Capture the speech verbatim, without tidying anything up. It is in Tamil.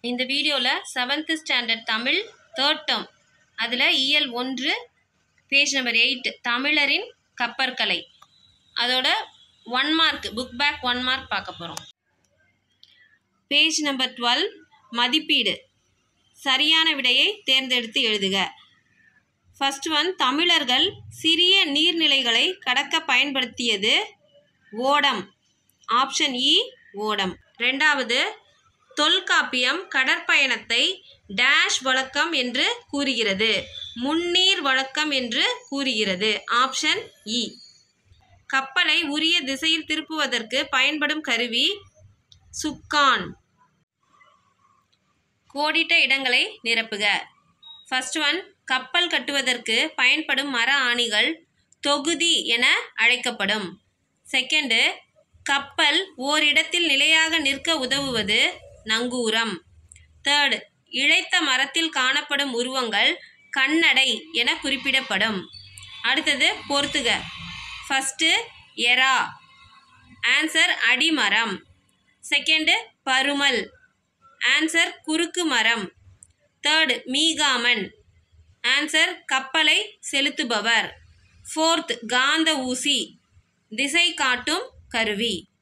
இந்த வீடியோவில் seventh standard Tamil third term அதில் இயல் ஒன்று பேஜ் நம்பர் எயிட் தமிழரின் கப்பற்கலை அதோட one mark book back one mark பார்க்க போகிறோம். பேஜ் நம்பர் டுவெல் மதிப்பீடு. சரியான விடையை தேர்ந்தெடுத்து எழுதுக. ஃபர்ஸ்ட் ஒன், தமிழர்கள் சிறிய நீர்நிலைகளை கடக்க பயன்படுத்தியது ஓடம். ஆப்ஷன் இ ஓடம். ரெண்டாவது, தொல்காப்பியம் கடற்பயணத்தை டேஷ் வழக்கம் என்று கூறுகிறது. முன்னீர் வழக்கம் என்று கூறுகிறது. ஆப்ஷன் இ. கப்பலை உரிய திசையில் திருப்புவதற்கு பயன்படும் கருவி சுக்கான். கோடிட்ட இடங்களை நிரப்புக. ஃபர்ஸ்ட் ஒன், கப்பல் கட்டுவதற்கு பயன்படும் மர ஆணிகள் தொகுதி என அழைக்கப்படும். செகண்டு, கப்பல் ஓரிடத்தில் நிலையாக நிற்க உதவுவது நங்கூரம். தேர்டு, இழைத்த மரத்தில் காணப்படும் உருவங்கள் கண்ணடை என குறிப்பிடப்படும். அடுத்தது பொறுத்துக. ஃபஸ்ட்டு எரா, ஆன்சர் அடிமரம். செகண்டு பருமல், ஆன்சர் குறுக்கு மரம். தேர்டு மீகாமன், ஆன்சர் கப்பலை செலுத்துபவர். ஃபோர்த் காந்த ஊசி, திசை காட்டும் கருவி.